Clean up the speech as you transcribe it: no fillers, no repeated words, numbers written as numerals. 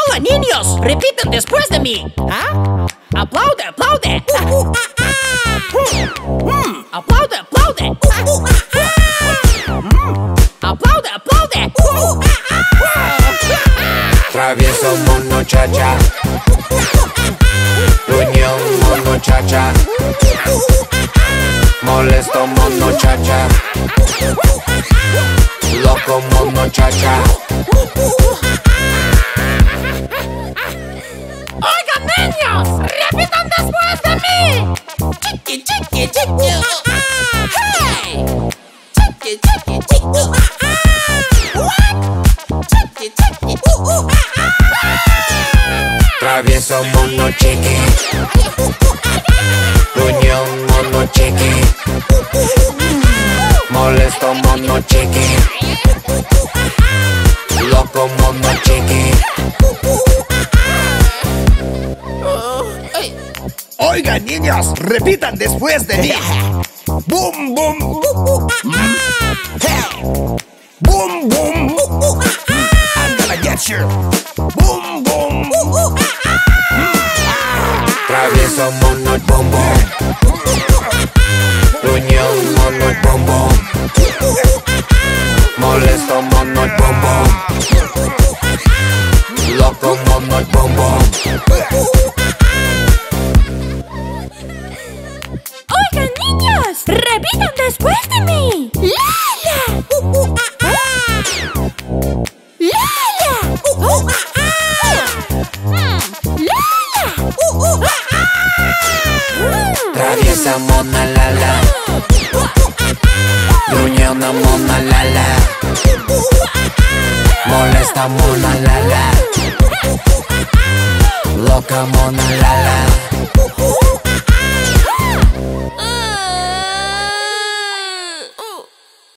Hola, niños, repitan después de mí. ¿Ah? Aplaude, aplaude. Aplaude, aplaude. Aplaude, aplaude. Travieso, mono, chacha. Gruñón, mono, chacha. Molesto, mono, chacha. Loco, mono, chacha. Oigan, niños, repitan después de mí. Chicky, chicky, chicky. Hey. Chicky, chicky, chicky. Chicky, chicky. Travieso, mono, chiqui. Gruñón, mono, chiqui. Molesto, mono, chiqui. Loco, mono, chiqui. Oigan, niños, repitan después de mí. Boom, boom. Hey. Boom, boom. I'm gonna get you. Boom, boom. Travieso, mono, bom, bom. Gruñón, mono, bom, bom. Molesto, mono, bom, bom. Loco, mono, bom, bom. Oigan, niños, repitan después de mí. ¡Lya-Lya! ¡Lya-Lya! Traviesa, mona, Lya-Lya. Gruñona, mona, Lya-Lya. Molesta, mona, Lya-Lya. Loca, mona, Lya-Lya.